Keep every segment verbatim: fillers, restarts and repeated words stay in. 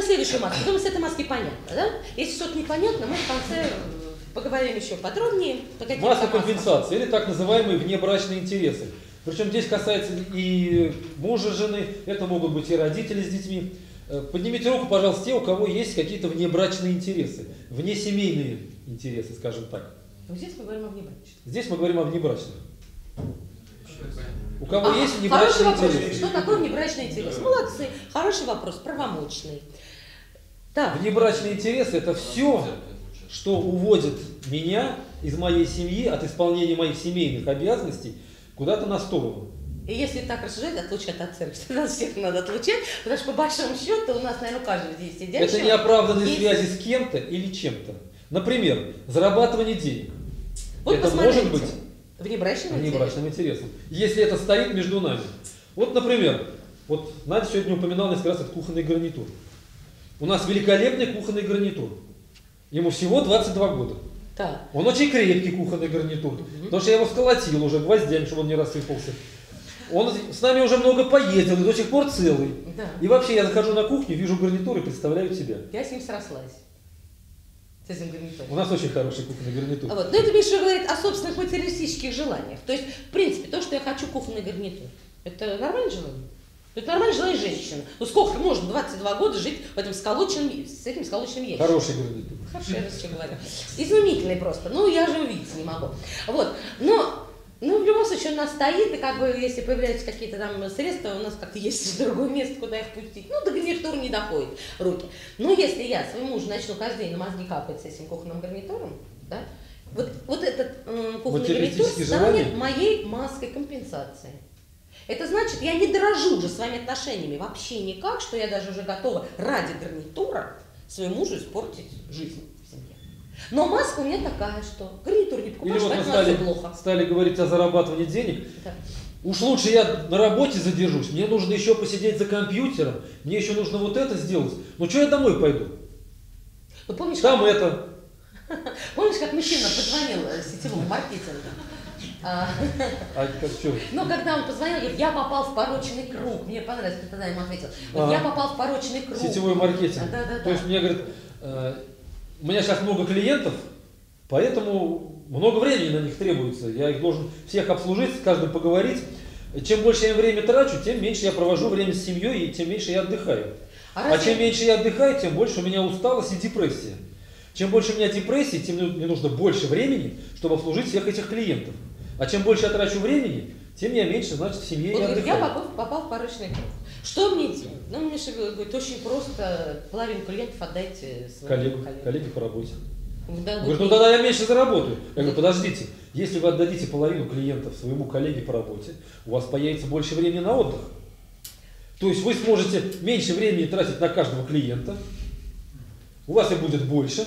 следующую маску. Думаю, с этой маской понятно, да? Если что-то непонятно, мы в конце поговорим еще подробнее. Маска компенсации или так называемые внебрачные интересы. Причем здесь касается и мужа, жены, это могут быть и родители с детьми. Поднимите руку, пожалуйста, те, у кого есть какие-то внебрачные интересы, внесемейные интересы, скажем так. Здесь мы говорим о внебрачных. Здесь мы говорим о внебрачных. У кого а, есть внебрачные интересы? Что такое внебрачный интерес? Молодцы, хороший вопрос, правомочный. Так. Внебрачные интересы – это все, что уводит меня из моей семьи от исполнения моих семейных обязанностей куда-то на сторону. И если так рассуждать, отлучать от церкви, нас всех надо отлучать, потому что по большому счету у нас, наверное, у каждого здесь сидящего... Это неоправданные есть... связи с кем-то или чем-то. Например, зарабатывание денег. Вот это может быть внебрачным, внебрачным интересом, если это стоит между нами. Вот, например, вот Надя сегодня упоминала несколько раз этот кухонный гарнитур. У нас великолепный кухонный гарнитур. Ему всего двадцать два года. Да. Он очень крепкий кухонный гарнитур, угу. Потому что я его сколотил уже гвоздями, чтобы он не рассыпался. Он с нами уже много поездил и до сих пор целый. Да. И вообще я захожу на кухню, вижу гарнитур и представляю себя. Я с ним срослась. С этим гарнитуром. У нас очень хороший кухонный гарнитур. А вот. Но это меньше говорит о собственных материалистических желаниях. То есть, в принципе, то, что я хочу кухонный гарнитур, это нормальное желание? Это нормальное желание женщины. Ну сколько можно двадцать два года жить в этом сколоченном, с этим сколоченным ящиком? Хороший гарнитур. Хороший, я раз еще говорю. Изумительный просто. Ну, я же увидеть не могу. Вот. Но... Ну, в любом случае, он у нас стоит, и как бы, если появляются какие-то там средства, у нас как-то есть другое место, куда их пустить. Ну, до гарнитура не доходит руки. Но если я своему мужу начну каждый день на мозги капать с этим кухонным гарнитуром, да, вот, вот этот э, кухонный гарнитур станет моей маской компенсации. Это значит, я не дорожу уже своими отношениями вообще никак, что я даже уже готова ради гарнитура своему мужу испортить жизнь. Но маска у меня такая, что гарнитур не покупаешь, вот поэтому стали, плохо. стали говорить о зарабатывании денег. Да. Уж лучше я на работе задержусь, мне нужно еще посидеть за компьютером, мне еще нужно вот это сделать. Ну что я домой пойду? Ну, помнишь, Там как... это. Помнишь, как мужчина позвонил сетевому маркетингу? А как что? Ну, когда он позвонил, говорит, я попал в порочный круг. Мне понравилось, ты тогда ему ответил. Говорит, я попал в порочный круг. Сетевой маркетинг. Да, да, да. То есть мне говорит, у меня сейчас много клиентов, поэтому много времени на них требуется. Я их должен всех обслужить, с каждым поговорить. Чем больше я время трачу, тем меньше я провожу время с семьей и тем меньше я отдыхаю. А, а разве... чем меньше я отдыхаю, тем больше у меня усталость и депрессия. Чем больше у меня депрессии, тем мне нужно больше времени, чтобы обслужить всех этих клиентов. А чем больше я трачу времени, тем я меньше, значит, в семье он и говорит, отдыхаю. я попал, попал в порочный круг. Что мне делать? Ну, мне говорит, очень просто, половину клиентов отдайте своим коллегам. Коллеги по работе. Да, говорит, ну тогда я меньше заработаю. Я говорю, подождите, если вы отдадите половину клиентов своему коллеге по работе, у вас появится больше времени на отдых. То есть вы сможете меньше времени тратить на каждого клиента, у вас их будет больше,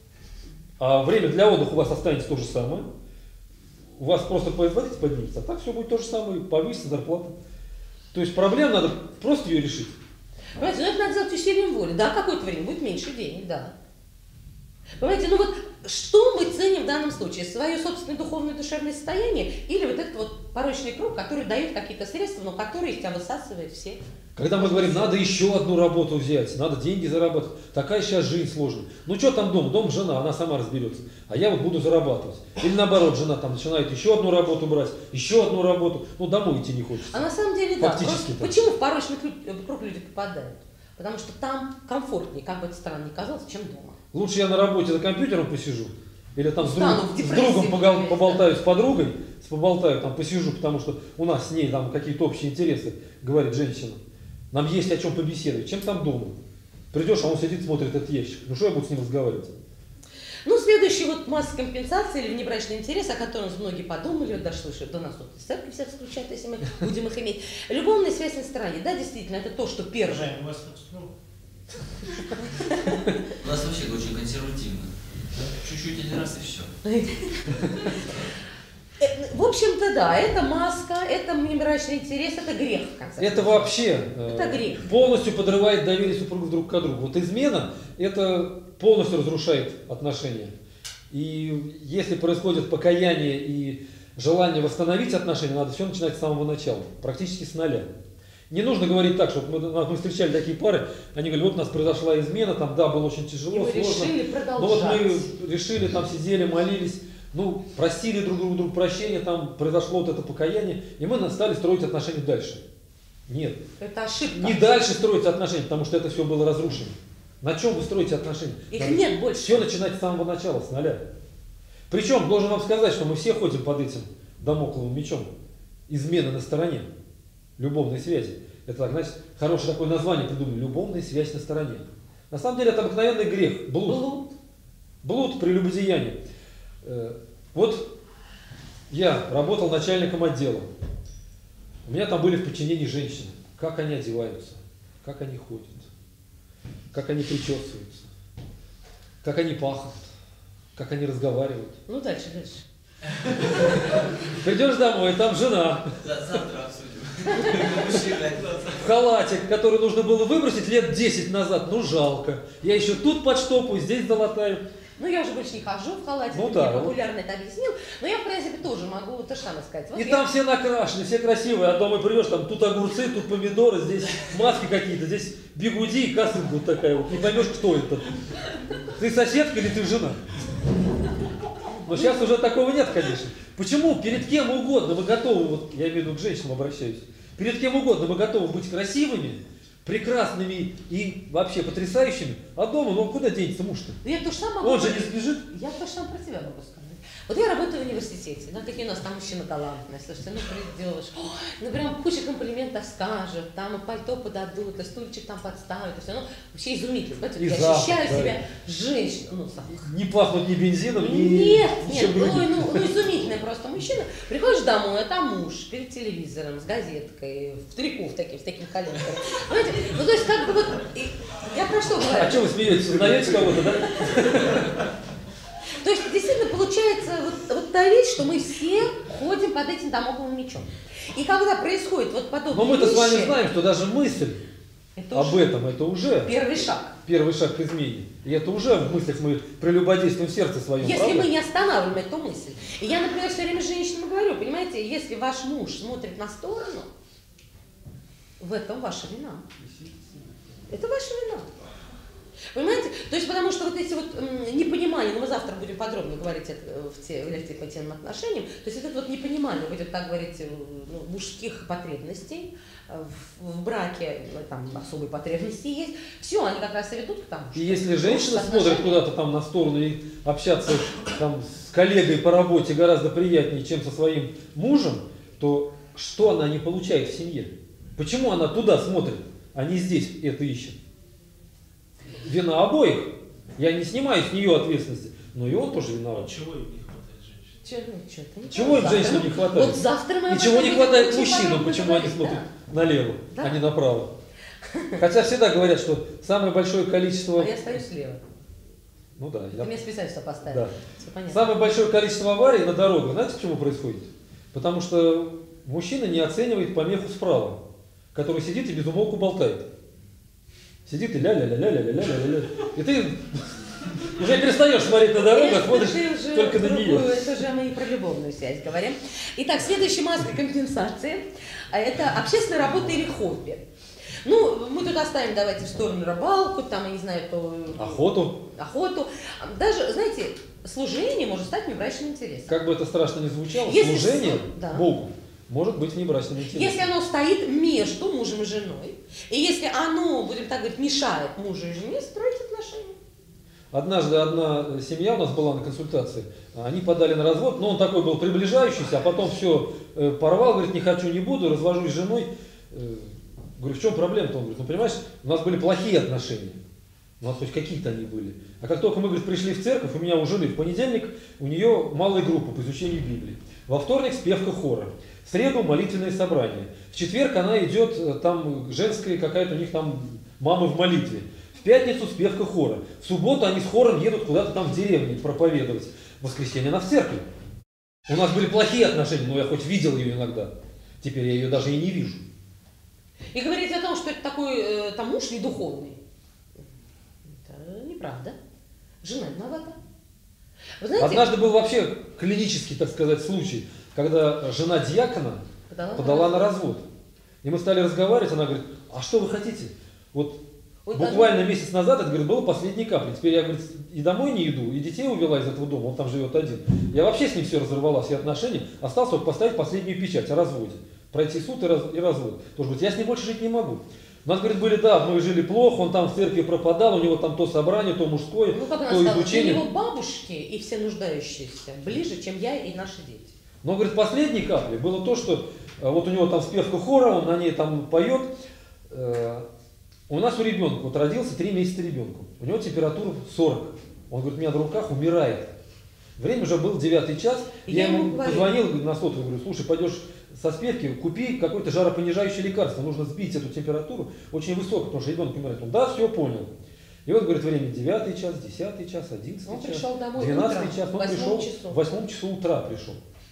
а время для отдыха у вас останется то же самое. У вас просто производительность поднимется, а так все будет то же самое, повысится зарплата. То есть проблему надо просто ее решить. Понимаете, ну это надо сделать усилием воли. Да, какое-то время будет меньше денег, да. Понимаете, ну вот что мы ценим в данном случае? Свое собственное духовное душевное состояние или вот этот вот порочный круг, который дает какие-то средства, но который из тебя высасывает все? Когда мы говорим, надо еще одну работу взять, надо деньги зарабатывать, такая сейчас жизнь сложная. Ну что там дом? Дом жена, она сама разберется, а я вот буду зарабатывать. Или наоборот, жена там начинает еще одну работу брать, еще одну работу, ну домой идти не хочется. А на самом деле, да, фактически просто почему в порочный круг люди попадают? Потому что там комфортнее, как бы это странно ни казалось, чем дома. Лучше я на работе за компьютером посижу, или там с, друг, с другом поболтаю, поболтаю, с подругой, с поболтаю, там посижу, потому что у нас с ней там какие-то общие интересы, говорит женщина. Нам есть о чем побеседовать, чем там дома. Придешь, а он сидит, смотрит этот ящик. Ну что я буду с ним разговаривать? Ну, следующий вот масса компенсации или внебрачный интерес, о котором многие подумали, вот дошло, что до нас тут из церкви всех исключают, если мы будем их иметь. Любовная связь на стороне. Да, действительно, это то, что первое. У вас У нас вообще очень консервативно. Чуть-чуть один раз и все. В общем-то, да, это маска, это внебрачный интерес, это грех, в конце концов. Это вообще это грех. полностью подрывает доверие супругов друг к другу. Вот измена, это полностью разрушает отношения. И если происходит покаяние и желание восстановить отношения, надо все начинать с самого начала, практически с нуля. Не нужно говорить так, что мы, мы встречали такие пары, они говорили, вот у нас произошла измена, там, да, было очень тяжело, И мы сложно. решили Но вот продолжать. мы решили, там сидели, молились, ну, просили друг друга, друг прощения, там произошло вот это покаяние, и мы стали строить отношения дальше. Нет. Это ошибка. Не дальше строить отношения, потому что это все было разрушено. На чем вы строите отношения? Их Надо нет больше. Все начинать с самого начала, с нуля. Причем, должен вам сказать, что мы все ходим под этим дамокловым мечом. Измена на стороне. Любовной связи. Это, так, значит, хорошее такое название придумали. Любовная связь на стороне. На самом деле это обыкновенный грех. Блуд. Блуд. Блуд, прелюбодеяние. Вот я работал начальником отдела. У меня там были в подчинении женщины. Как они одеваются, как они ходят, как они причесываются, как они пахнут, как они разговаривают. Ну дальше, дальше. Придешь домой, там жена Завтра обсудим. в халате, который нужно было выбросить лет десять назад. Ну жалко. Я еще тут подштопаю, здесь залатаю. Ну, я уже больше не хожу в халате, Ну ты да, мне вот. популярно это объяснил, но я, в принципе, тоже могу то же самое сказать. Вот И я- там все накрашены, все красивые, а дома придешь, там тут огурцы, тут помидоры, здесь маски какие-то, здесь бигуди и косынка вот такая вот. Не поймешь, кто это. Ты соседка или ты жена? Но сейчас уже такого нет, конечно. Почему? Перед кем угодно мы готовы, вот я имею в виду к женщинам обращаюсь, перед кем угодно мы готовы быть красивыми, прекрасными и вообще потрясающими, а дома, ну куда денется муж-то? Ну, я то же самое могу Он же не говорить. сбежит. Я то же самое про себя могу сказать. Вот я работаю в университете, ну, такие у нас там мужчины галантные, слушайте, ну, придешь, ой, ну, прям куча комплиментов скажут, там и пальто подадут, и стульчик там подставят, и все, ну, вообще изумительно, понимаете, И я запах, ощущаю да. себя женщиной, ну, запах. Не пахнут ни бензином, ни Нет, ничем нет, ну, другим. ну, ну изумительный просто мужчина. Приходишь домой, а там муж перед телевизором с газеткой, в трико в таким, с таким коленком. Понимаете? Ну, то есть, как бы вот, и- я про что говорю? А что вы смеетесь? Узнаете кого-то, да? То есть, действительно, получается вот, вот та вещь, что мы все ходим под этим дамокловым мечом. И когда происходит вот подобные Но мы-то с вами вещи, знаем, что даже мысль это об уже этом, это уже первый шаг. первый шаг к измене. И это уже в мыслях мы прелюбодействуем в сердце своем, Если правда? мы не останавливаем эту мысль. И я, например, все время женщинам говорю, понимаете, если ваш муж смотрит на сторону, в этом ваша вина. Это ваша вина. Понимаете? То есть, потому что вот эти вот м, непонимания, ну мы завтра будем подробно говорить это, в те, в по тем отношениям, то есть вот это вот непонимание, будет так говорить, э, ну, мужских потребностей, э, в, в браке э, там особые потребности есть, все, они как раз и ведут к тому, И если женщина отношения- смотрит куда-то там на сторону и общаться там с коллегой по работе гораздо приятнее, чем со своим мужем, то что она не получает в семье? Почему она туда смотрит, а не здесь это ищет? Вина обоих. Я не снимаю с нее ответственности, но и он тоже виноват. Чего им не хватает женщин? Чё, ну, чё-то не Чего им завтра женщинам мы- не хватает? Вот завтра мы об Ничего этом не будем хватает очень мужчинам, подробно почему они говорить, смотрят да. налево, Да. а не направо. Хотя всегда говорят, что самое большое количество... А я стою слева. Ну да, Ты я- мне специально поставил. Да. Всё понятно. Самое большое количество аварий на дорогах, знаете, почему происходит? Потому что мужчина не оценивает помеху справа, который сидит и без умолку болтает. Сидит и ля-ля-ля-ля-ля-ля-ля-ля-ля. И ты уже перестаешь смотреть на дорогу, а Это смотришь же уже только на другую, нее. Это же мы и про любовную связь говорим. Итак, следующая маска компенсации – это общественная работа или хобби. Ну, мы тут оставим, давайте, в сторону рыбалку, там, я не знаю, то... Охоту, Охоту. Даже, знаете, служение может стать внебрачным интересом. как бы это страшно ни звучало, Если служение с- да. Богу может быть внебрачным интересом. Если оно стоит между мужем и женой, и если оно, будем так говорить, мешает мужу и жене строить отношения. Однажды одна семья у нас была на консультации, они подали на развод, но он такой был приближающийся, а потом все порвал, говорит, не хочу, не буду, развожусь с женой. Э, Говорю, в чем проблема-то? Он говорит, ну понимаешь, у нас были плохие отношения, у нас хоть какие-то они были. А как только мы, говорит, пришли в церковь, у меня у жены в понедельник, у нее малая группа по изучению Библии. Во вторник спевка хора, в среду молитвенное собрание. В четверг она идет, там женская какая-то у них там мама в молитве. В пятницу спевка хора. В субботу они с хором едут куда-то там в деревне проповедовать. В воскресенье она в церкви. У нас были плохие отношения, но я хоть видел ее иногда. Теперь я ее даже и не вижу. И говорить о том, что это такой э, там муж недуховный, это неправда. Жена виновата. Вы знаете, Однажды был вообще клинический, так сказать, случай, когда жена диакона подала, подала на развод. И мы стали разговаривать, она говорит, а что вы хотите? Вот Ой, буквально даже... месяц назад, это, говорит, было последней каплей. Теперь я, говорит, и домой не иду, и детей увела из этого дома, он там живет один. Я вообще с ним все разорвала, все отношения, осталось только поставить последнюю печать о разводе. Пройти суд и, раз, и развод. Тоже говорит, я с ним больше жить не могу. У нас, говорит, были, да, мы жили плохо, он там в церкви пропадал, у него там то собрание, то мужское, ну, как то сказала, изучение. для его бабушки и все нуждающиеся ближе, чем я и наши дети. Но, говорит, последней каплей было то, что э, вот у него там спевка хора, он на ней там поет. Э, у нас у ребенка, вот родился три месяца ребенку, у него температура сорок. Он говорит, у меня на руках умирает. Время уже был девятый час, я, я ему говорю. Позвонил на сотовый, говорю, слушай, пойдешь со спевки, купи какое-то жаропонижающее лекарство, нужно сбить эту температуру очень высокую, потому что ребенок умирает. Он, да, все понял. И вот, говорит, время девятый час, десятый час, одиннадцатый час, двенадцатый час, он пришел, в восьмом часу утра пришел.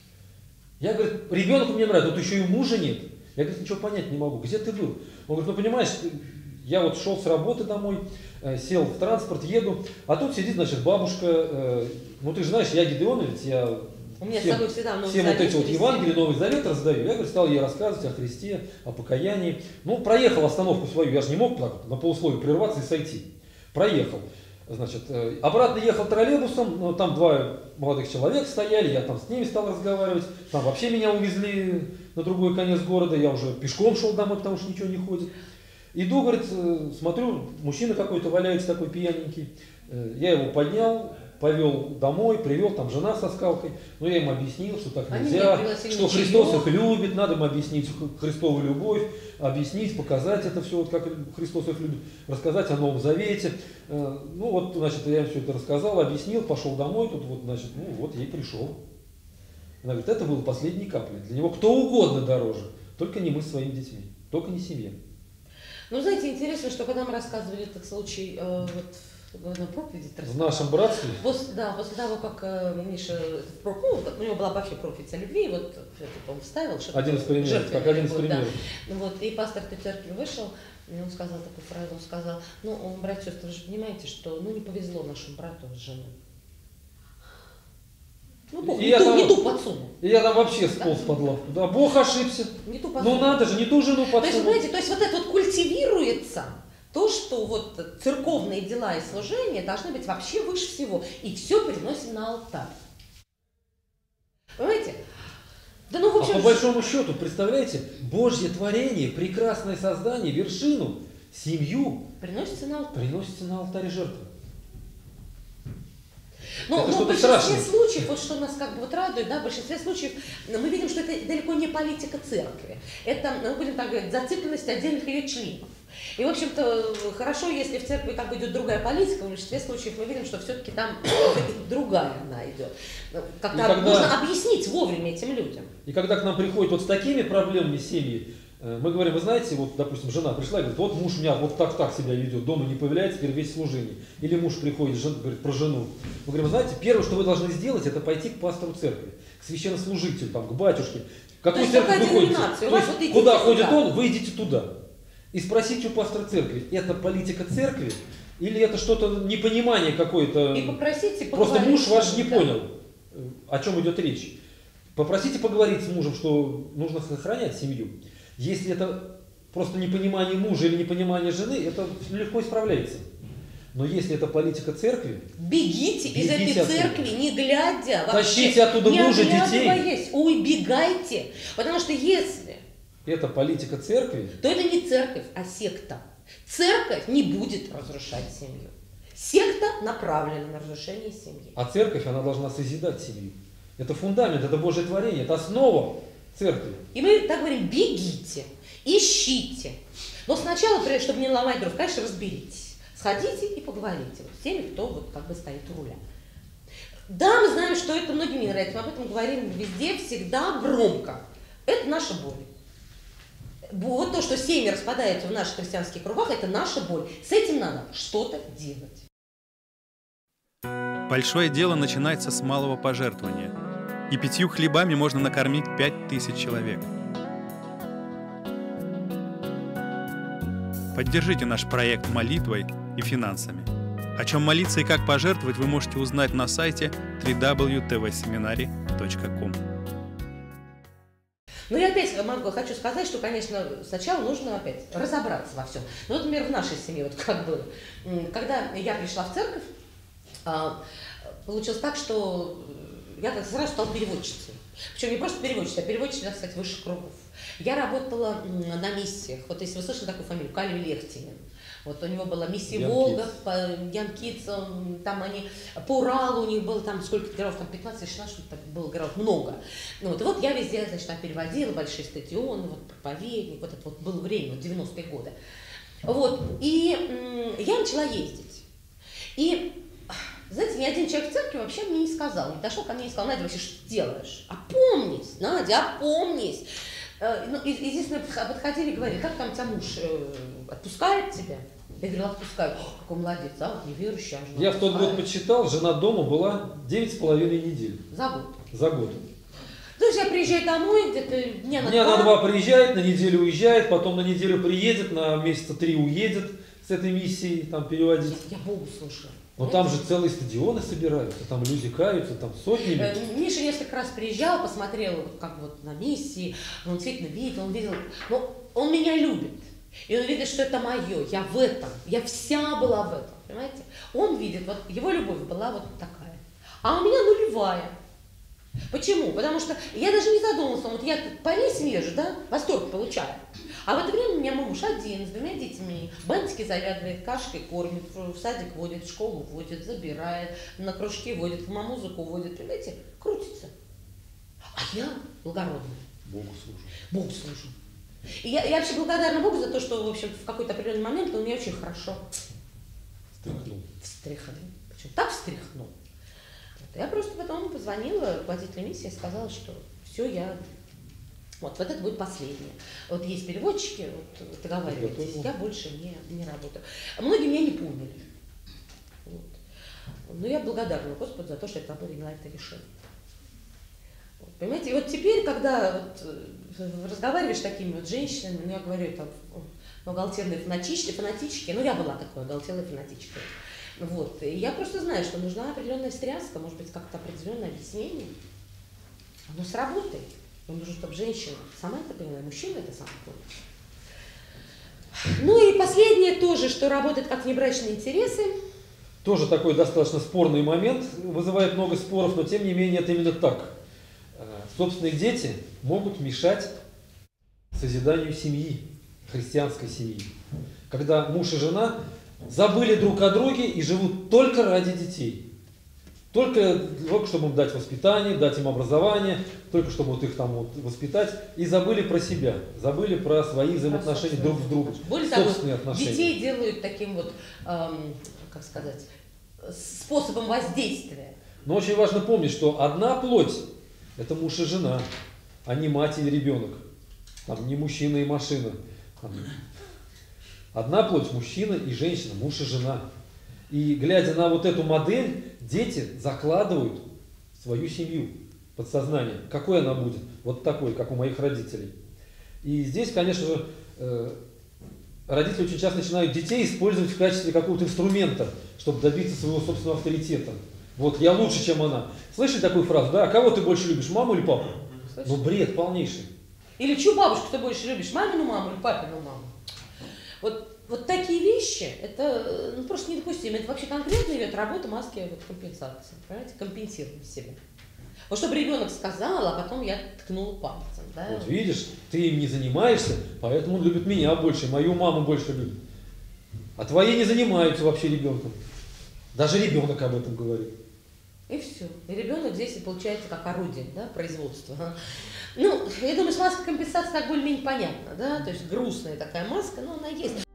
Я, говорит, ребенок у меня нравится, тут еще и мужа нет. Я, говорит, ничего понять не могу, где ты был? Он говорит, ну понимаешь, я вот шел с работы домой, э, сел в транспорт, еду, а тут сидит, значит, бабушка, э, ну ты же знаешь, я гидеоновец, я у меня всем, с собой всегда Новый всем Завет, вот эти вот Евангелия, Новый Завет раздаю. Я, говорит, стал ей рассказывать о Христе, о покаянии. Ну, проехал остановку свою, я же не мог так на полусловие прерваться и сойти. Проехал. Значит, э, обратно ехал троллейбусом, ну, там два молодых человека стояли, я там с ними стал разговаривать, там вообще меня увезли на другой конец города, я уже пешком шел домой, потому что ничего не ходит. Иду, говорит, э, смотрю, мужчина какой-то валяется такой пьяненький, э, я его поднял, повел домой, привел, там жена со скалкой, но я им объяснил, что так нельзя, что Христос их любит, надо им объяснить Христову любовь, объяснить, показать это все, вот как Христос их любит, рассказать о Новом Завете. Ну вот, значит, я им все это рассказал, объяснил, пошел домой, тут вот, значит, ну вот ей пришел. Она говорит, это было последней каплей, для него кто угодно дороже, только не мы с своими детьми, только не семья. Ну, знаете, интересно, что когда мы рассказывали этот случай, э, вот, на проповеди, в нашем братстве? После, да, после того, как э, Миша, ну, у него была вообще проповедь о любви, вот это он вставил, что один из примеров, как один из вот, примеров. Да. Вот, и пастор этой церкви вышел, и он сказал такую фразу, он сказал, ну, братья, вы же понимаете, что ну, не повезло нашему брату с женой. Ну, Бог не, ту, там, не ту подсунул. И я там вообще сполз да? под лавку. Да, Бог ошибся. Не ту ну надо же, не ту жену подсунул. То есть, понимаете, то есть вот это вот культивируется, то, что вот церковные дела и служения должны быть вообще выше всего. И все переносим на алтарь. Понимаете? Да, ну, в общем, а по большому счету, представляете, Божье творение, прекрасное создание, вершину, семью приносится на алтарь. Приносится на алтарь жертвы. Но, но в большинстве случаев, вот что нас как бы вот радует, да, в большинстве случаев мы видим, что это далеко не политика церкви. Это, мы будем так говорить, зацикленность отдельных ее членов. И, в общем-то, хорошо, если в церкви как бы идет другая политика, в большинстве случаев мы видим, что все-таки там другая она идет. Как-то когда... нужно объяснить вовремя этим людям. И когда к нам приходят вот с такими проблемами семьи, мы говорим, вы знаете, вот, допустим, жена пришла и говорит, вот муж у меня вот так-так себя ведет, дома не появляется, теперь весь служение. Или муж приходит, жен, говорит про жену. Мы говорим, знаете, первое, что вы должны сделать, это пойти к пастору церкви, к священнослужителю, там, к батюшке. Какую церковь вы ходите? То есть, вот куда ходит туда. он, вы идите туда. И спросите у пастора церкви, это политика церкви или это что-то непонимание какое-то? И попросите Просто муж ваш не понял, о чем идет речь. Попросите поговорить с мужем, что нужно сохранять семью. Если это просто непонимание мужа или непонимание жены, это легко исправляется. Но если это политика церкви, бегите, бегите из этой оттуда. церкви, не глядя, тащите вообще, оттуда мужа, детей. Убегайте, потому что если это политика церкви, то это не церковь, а секта. Церковь не будет разрушать семью. Секта направлена на разрушение семьи. А церковь, она должна созидать семью. Это фундамент, это Божье творение, это основа церкви. И мы так говорим, бегите, ищите. Но сначала, чтобы не ломать дров, конечно, разберитесь. Сходите и поговорите вот, с теми, кто вот как бы стоит у руля. Да, мы знаем, что это многим не нравится, мы об этом говорим везде, всегда громко. Это наша боль. Вот то, что семьи распадаются в наших христианских кругах, это наша боль. С этим надо что-то делать. Большое дело начинается с малого пожертвования. И пятью хлебами можно накормить пять тысяч человек. Поддержите наш проект молитвой и финансами. О чем молиться и как пожертвовать вы можете узнать на сайте дабл ю дабл ю дабл ю точка ти ви семинари точка ком. Но я опять могу, хочу сказать, что, конечно, сначала нужно опять разобраться во всем. Ну, вот, например, в нашей семье, вот как было. Когда я пришла в церковь, получилось так, что я как сразу стала переводчицей. Причем не просто переводчицей, а переводчицей, так сказать, высших кругов. Я работала на миссиях. Вот если вы слышали такую фамилию, Калев Лехтинин. Вот у него была миссия Ян Волга, Китс. по Янкицам, там они, по Уралу у них было там сколько героев, там пятнадцать-шестнадцать, что-то было героев, много. Ну, вот, и вот я везде, значит, там переводила, большие стадионы, вот проповедник, вот это вот было время, вот девяностые годы. Вот, и м, я начала ездить. И, знаете, ни один человек в церкви вообще мне не сказал, не дошел ко мне и сказал: Надя, вообще что ты делаешь? Опомнись, Надя, опомнись. Ну, и, и здесь мы подходили и говорили: как там тебя муж э, отпускает тебя? Я говорила: отпускает. Какой молодец, а вот неверующий, а жена Я в тот год отпускает. подсчитал, жена дома была девять с половиной недель. За год. За год. То есть я приезжаю домой, где-то дня на Дня два. на два приезжает, на неделю уезжает, потом на неделю приедет, на месяца три уедет с этой миссией там переводить. Я, я Богу слушаю. Но там же целые стадионы собираются, там люди каются, там сотнями. Э, Миша несколько раз приезжал, посмотрел, вот как вот на миссии, он действительно видел, он видел, но он меня любит. И он видит, что это мое, я в этом, я вся была в этом, понимаете? Он видит, вот его любовь была вот такая, а у меня нулевая. Почему? Потому что я даже не задумалась, вот я по миссии езжу, да, восторг получаю. А в это время у меня муж один, с двумя детьми, бантики завязывает, кашкой кормит, в садик водит, в школу водит, забирает, на кружки водит, на музыку водит, понимаете, крутится. А я благородная. Богу служу. Богу служу. И я, я вообще благодарна Богу за то, что, в общем, в какой-то определенный момент он меня очень хорошо Стряхнул. встряхнул. Причем так встряхнул. Вот. Я просто потом позвонила руководителю миссии и сказала, что все, я... Вот, вот это будет последнее. Вот есть переводчики, вот, договаривайтесь, я больше не, не работаю. А многие меня не поняли. Вот. Но я благодарна Господу за то, что это приняла это решение. Вот, понимаете, и вот теперь, когда вот, разговариваешь с такими вот женщинами, ну я говорю, там, оголтелые фанатички, фанатички, ну я была такой оголтелой фанатичкой. Вот, и я просто знаю, что нужна определенная стряска, может быть, как-то определенное объяснение. Оно сработает. Но нужно, чтобы женщина сама это поняла, и мужчина это сам понял. Ну и последнее тоже, что работает как внебрачные интересы. Тоже такой достаточно спорный момент, вызывает много споров, но тем не менее это именно так. Собственные дети могут мешать созиданию семьи, христианской семьи. Когда муж и жена забыли друг о друге и живут только ради детей. Только, только чтобы им дать воспитание, дать им образование, только чтобы вот их там вот воспитать. И забыли про себя, забыли про свои взаимоотношения друг с другом. Более того, собственные отношения. детей делают таким вот, эм, как сказать, способом воздействия. Но очень важно помнить, что одна плоть – это муж и жена, а не мать и ребенок. Там не мужчина и машина. Там одна плоть – мужчина и женщина, муж и жена. И глядя на вот эту модель, дети закладывают свою семью, подсознание. Какой она будет? Вот такой, как у моих родителей. И здесь, конечно же, родители очень часто начинают детей использовать в качестве какого-то инструмента, чтобы добиться своего собственного авторитета. Вот, я лучше, чем она. Слышали такую фразу, да? А кого ты больше любишь, маму или папу? Слышали? Ну, бред полнейший. Или чью бабушку ты больше любишь, мамину маму или папину маму? Вот, вот такие вещи, это ну, просто недопустимо. Это вообще конкретно идет работа маски вот, компенсации, понимаете, компенсировать себя. Вот чтобы ребенок сказал, а потом я ткнула пальцем. Да? Вот видишь, ты им не занимаешься, поэтому он любит меня больше, мою маму больше любит. А твои не занимаются вообще ребенком. Даже ребенок об этом говорит. И все. И ребенок здесь получается как орудие, да, производства. Ну, я думаю, с маской компенсации так более-менее понятно, да, то есть грустная такая маска, но она есть.